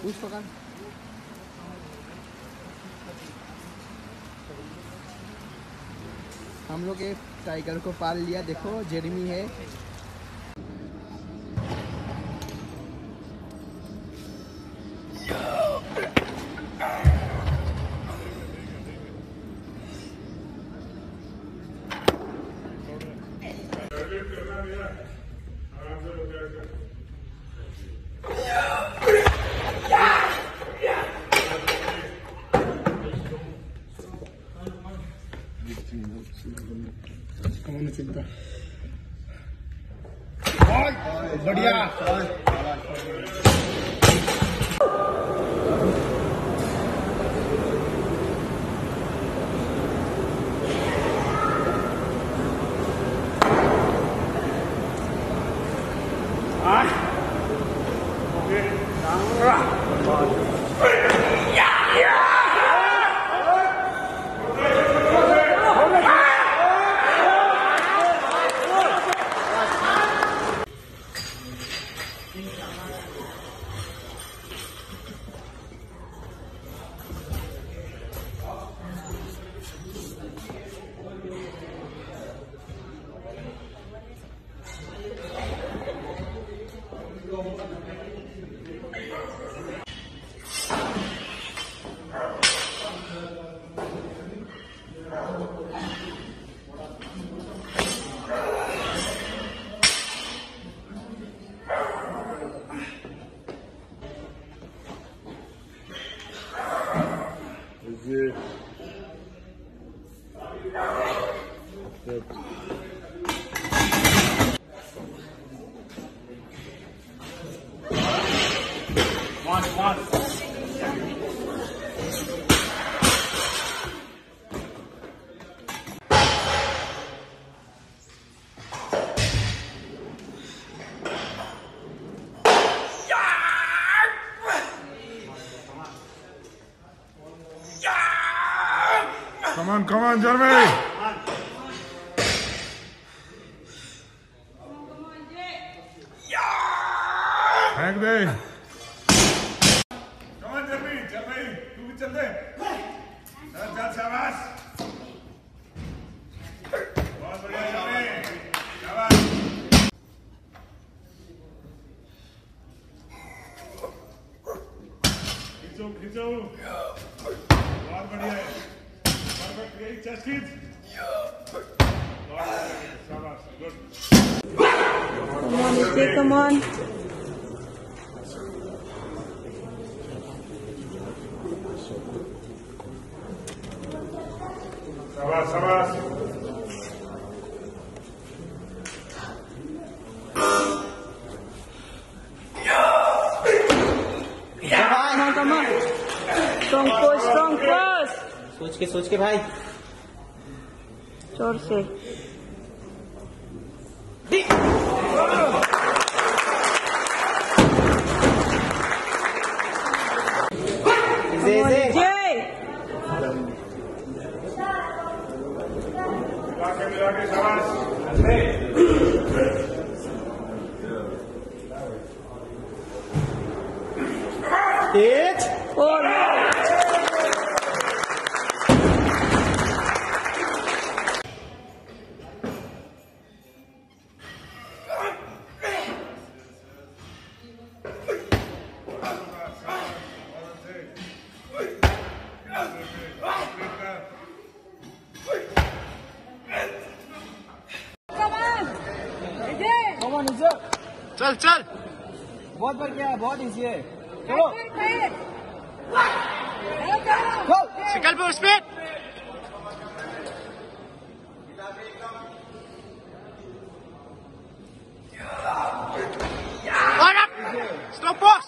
पूछ पकड़। हम लोग एक टाइगर को पाल लिया, देखो जेरेमी है। चिंता बढ़िया। Come on, Jeremy! Hang there! Come on, Jeremy! तू भी चल दे! चल, शाबाश! बहुत बढ़िया, Jeremy! शाबाश! खींचो! बहुत बढ़िया है! Great chest kids. Good. Come on, Nicky, come on. Sabas. Come on. Strong push. सोच के भाई जोर से। मिला के शाबाश। चल बहुत बढ़िया है, बहुत इजी है। चलो निकल पे उसमें। और अब स्टॉप बॉक्स।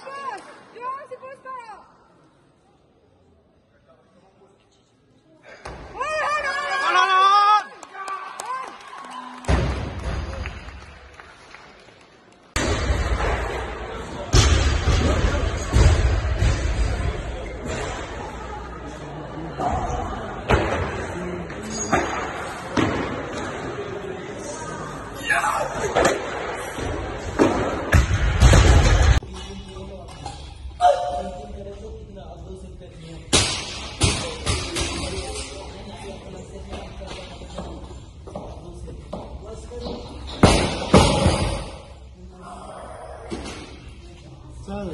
चल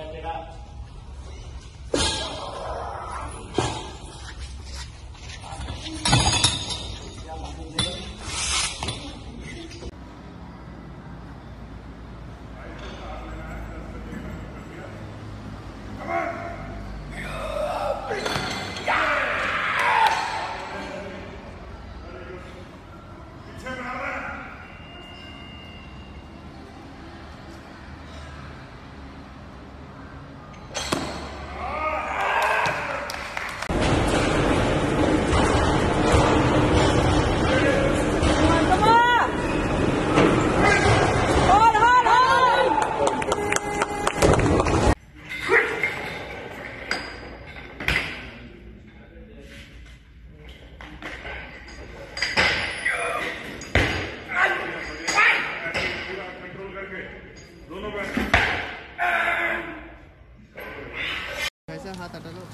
हाथ हटा लो।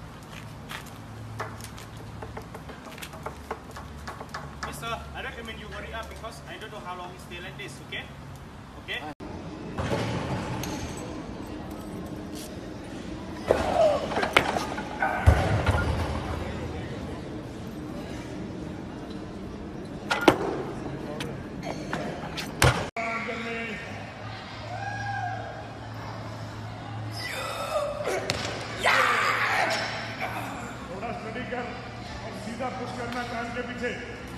Mister, I recommend you hurry up because I don't know how long it stay like this, okay? Okay? सीधा पुश करना कान के पीछे।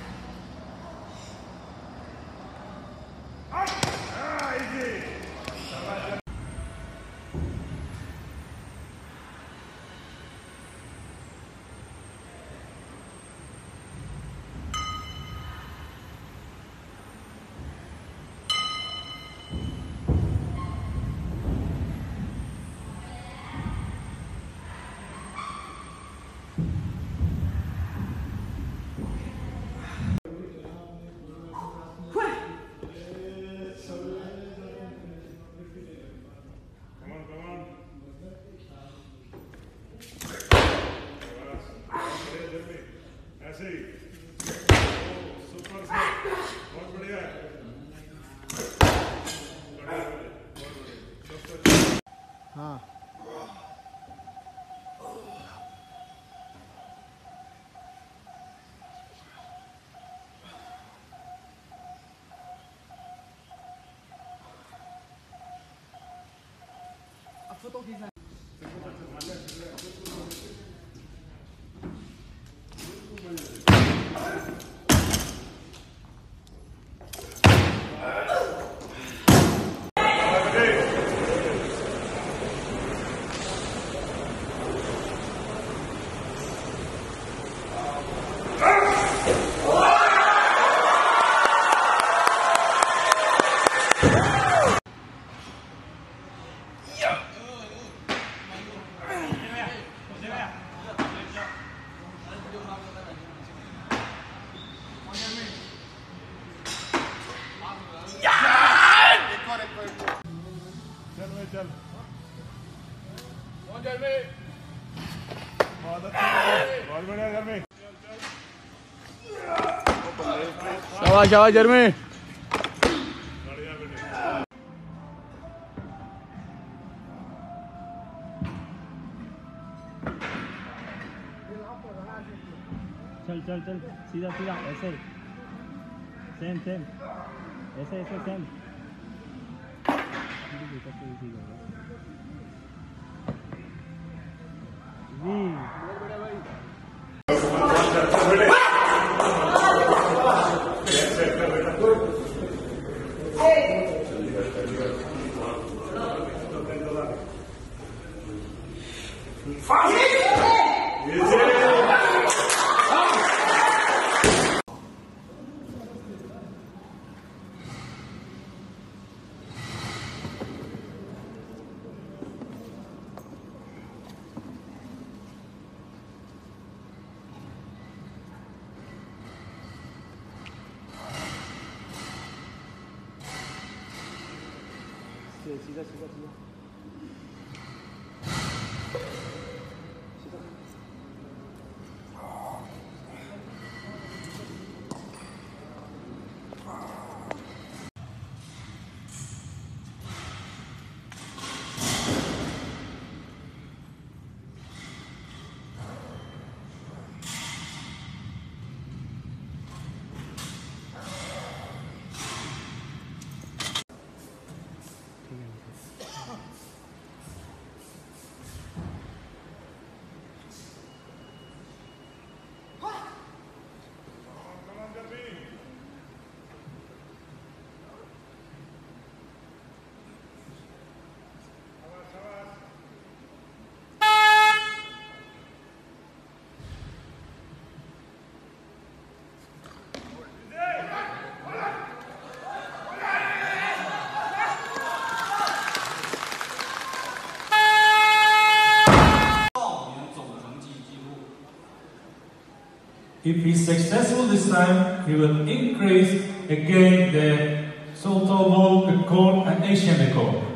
ऐसे ही सुपर से बहुत बढ़िया है। हाँ अब फोटो खींचना। चल बहुत बढ़िया घर में। शाबाश शाबाश जर्मी। चल चल चल सीधा सीधा ऐसे सेम सेम ऐसे ऐसे सेम सीधा सीधा सीधा If he's successful this time, he will increase again the total record and Asian record.